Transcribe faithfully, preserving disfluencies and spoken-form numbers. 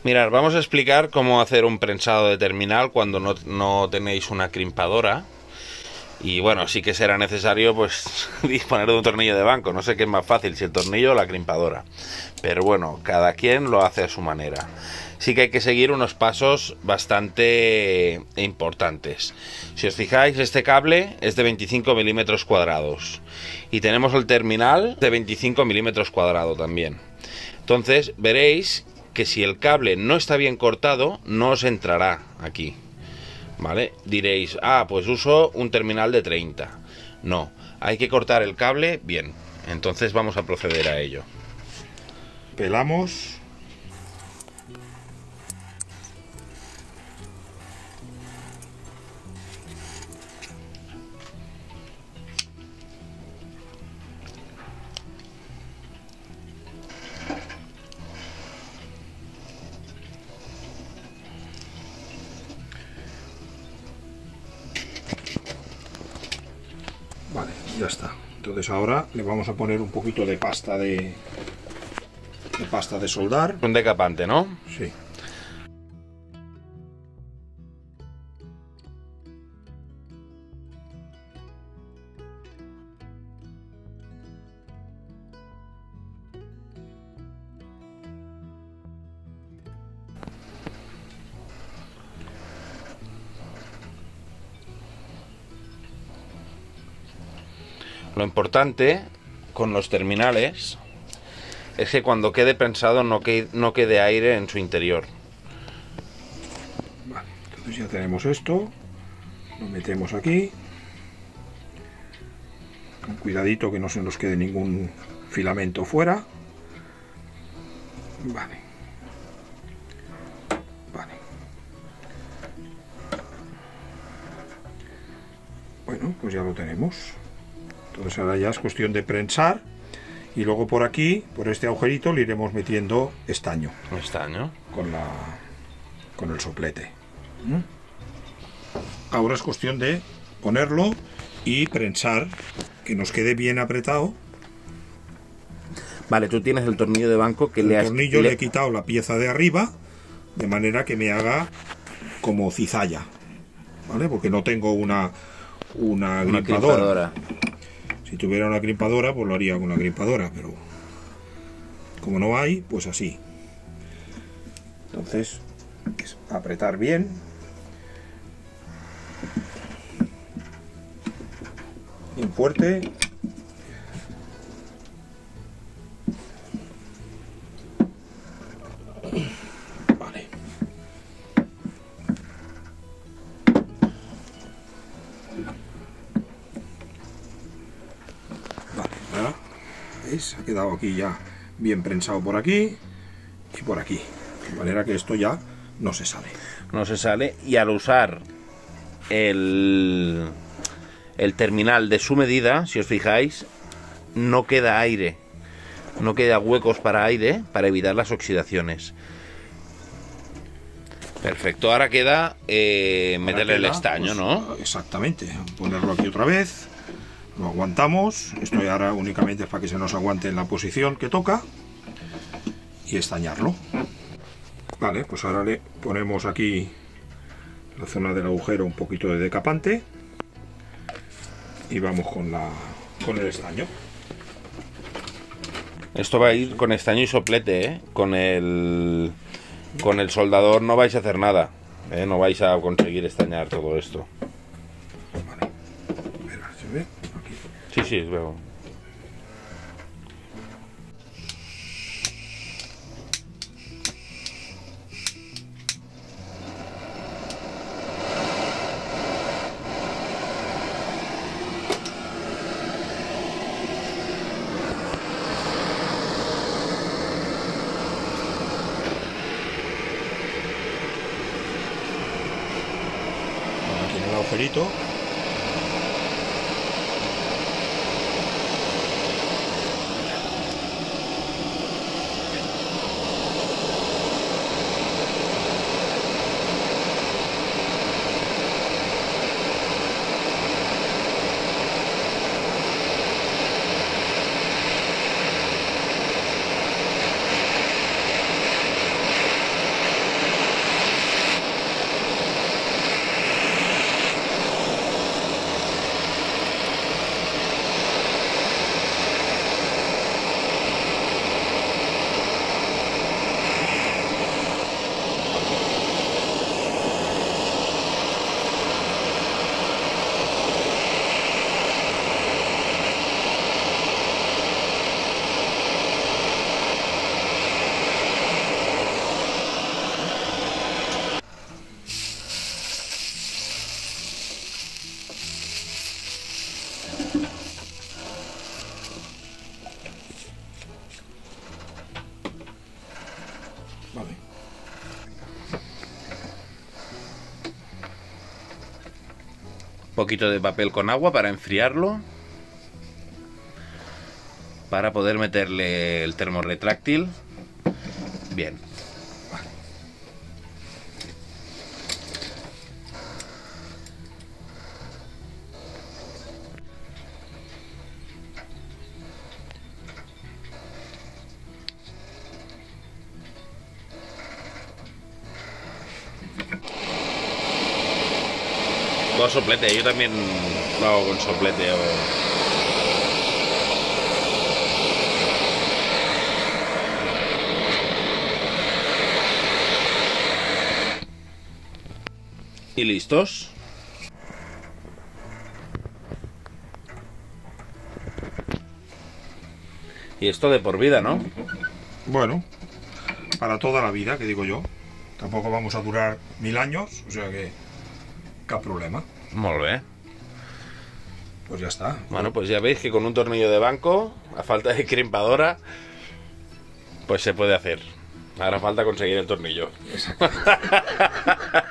Mirad, vamos a explicar cómo hacer un prensado de terminal cuando no, no tenéis una crimpadora. Y bueno, sí que será necesario pues disponer de un tornillo de banco. No sé qué es más fácil, si el tornillo o la crimpadora. Pero bueno, cada quien lo hace a su manera. Sí que hay que seguir unos pasos bastante importantes. Si os fijáis, este cable es de veinticinco milímetros cuadrados. Y tenemos el terminal de veinticinco milímetros cuadrados también. Entonces veréis que si el cable no está bien cortado, no os entrará aquí. ¿Vale? Diréis, ah, pues uso un terminal de treinta. No, hay que cortar el cable bien. Entonces vamos a proceder a ello. Pelamos. Vale, ya está. Entonces ahora le vamos a poner un poquito de pasta de, de pasta de soldar. Un decapante, ¿no? Sí. Lo importante con los terminales es que cuando quede prensado no quede, no quede aire en su interior. Vale, entonces ya tenemos esto. Lo metemos aquí. Con cuidadito que no se nos quede ningún filamento fuera. Vale. Vale. Bueno, pues ya lo tenemos. Entonces ahora ya es cuestión de prensar y luego por aquí, por este agujerito, le iremos metiendo estaño. Estaño. Con, la, con el soplete. ¿Mm? Ahora es cuestión de ponerlo y prensar, que nos quede bien apretado. Vale, tú tienes el tornillo de banco que el le has... tornillo le... le he quitado la pieza de arriba, de manera que me haga como cizalla, ¿vale? Porque no tengo una, una, una grimpadora. grimpadora. Si tuviera una grimpadora, pues lo haría con una grimpadora, pero como no hay, pues así. Entonces, es apretar bien. Bien fuerte. Vale. Vale, ahora, ¿veis? Ha quedado aquí ya bien prensado por aquí y por aquí. De manera que esto ya no se sale. No se sale. Y al usar el, el terminal de su medida, si os fijáis, no queda aire. No queda huecos para aire para evitar las oxidaciones. Perfecto. Ahora queda eh, meterle Ahora queda, el estaño, pues, ¿no? Exactamente. Ponerlo aquí otra vez. Lo aguantamos. Esto ya ahora únicamente es para que se nos aguante en la posición que toca. Y estañarlo. Vale, pues ahora le ponemos aquí en la zona del agujero un poquito de decapante. Y vamos con, la, con el estaño. Esto va a ir con estaño y soplete, ¿eh? Con el, con el soldador no vais a hacer nada, ¿eh? No vais a conseguir estañar todo esto. Vale. Mira, ¿se ve? Aquí. Sí, sí, veo. Aquí en el agujerito. poquito de papel con agua para enfriarlo, para poder meterle el termo retráctil bien. Dos soplete, yo también lo hago con soplete o... Y listos. Y esto de por vida, ¿no? Bueno, para toda la vida, que digo yo. Tampoco vamos a durar mil años, o sea que... cap problema. Molt bé. Pues ya está. Bueno, pues ya veis que con un tornillo de banco, a falta de crimpadora, pues se puede hacer. Ahora falta conseguir el tornillo. Exacto.